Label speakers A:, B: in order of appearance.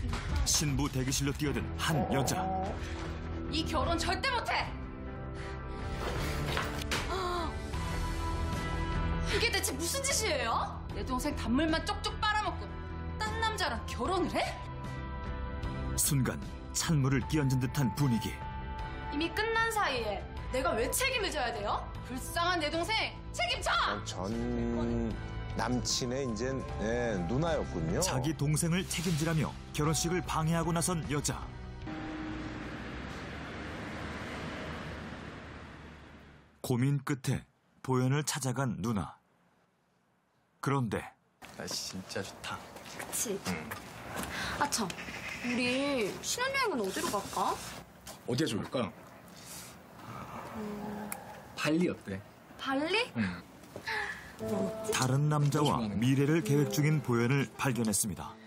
A: 신부 대기실로 뛰어든 한 여자.
B: 이 결혼 절대 못해! 이게 대체 무슨 짓이에요? 내 동생 단물만 쪽쪽 빨아먹고 딴 남자랑 결혼을 해?
A: 순간 찬물을 끼얹은 듯한 분위기.
B: 이미 끝난 사이에 내가 왜 책임을 져야 돼요? 불쌍한 내 동생 책임져!
C: 전 남친의 이제 누나였군요.
A: 자기 동생을 책임지라며 결혼식을 방해하고 나선 여자. 고민 끝에 보현을 찾아간 누나. 그런데
D: 날씨 진짜 좋다.
B: 그치? 아 참, 우리 신혼여행은 어디로 갈까?
D: 어디가 좋을까? 발리 어때?
B: 발리?
D: 응.
A: 다른 남자와 미래를 계획 중인 보현을 발견했습니다.